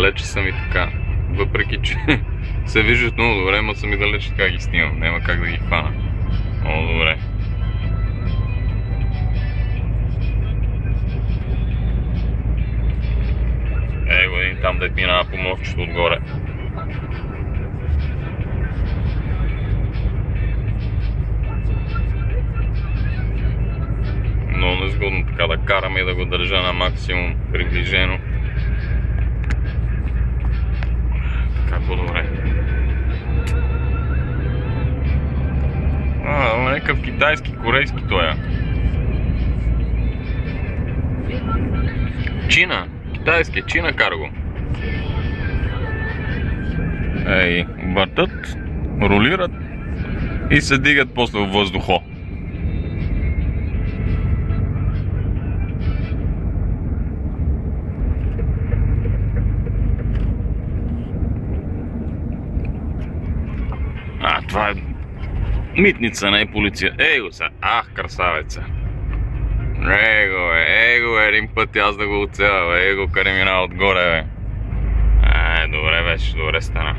далече съм и така. Въпреки че се виждат много добре, но съм и далече така ги снимам. Няма как да ги хвана. Много добре. Его един там да минава по мостчето отгоре. Много незгодно така да карам и да го държа на максимум приближено. Така по-добре. Някакъв китайски, корейски тоя. Чина. Китайски, Чина карго. Ей, въртат, ролират и се дигат после в въздухо. Това е митница, не е полиция. Его са, красавеца. Его, един път аз да го оцеля, его, къде минава отгоре, бе. Добре беше, добре стана.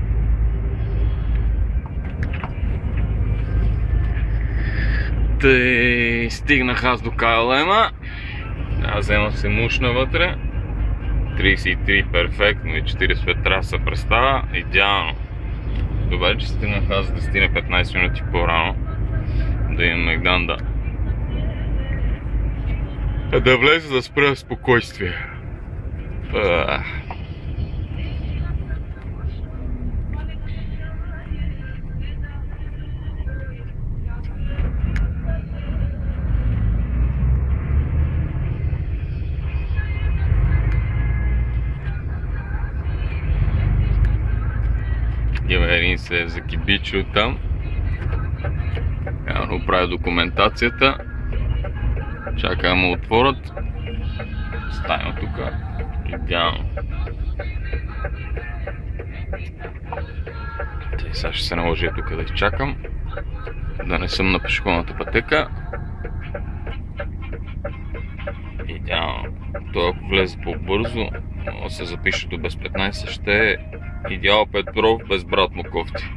Тъй, стигнах аз до КЛМ-а. Аз взема се мушна вътре. 33 перфектно и 40 траса представа. Идеално. Добре, че стигнах аз 10-15 минути по-рано. Да имам Мегдан да влезе да спра спокойствие. Има един се е закибичил там. Явно прави документацията. Чака да му отворят. Ставим тук. Идеално. Сега ще се наложи тук да изчакам. Да не съм на пешеходната пътека. Идеално. Той ако влезе по-бързо, се запише до без 15, ще е Идеал Петров без брат му кофти.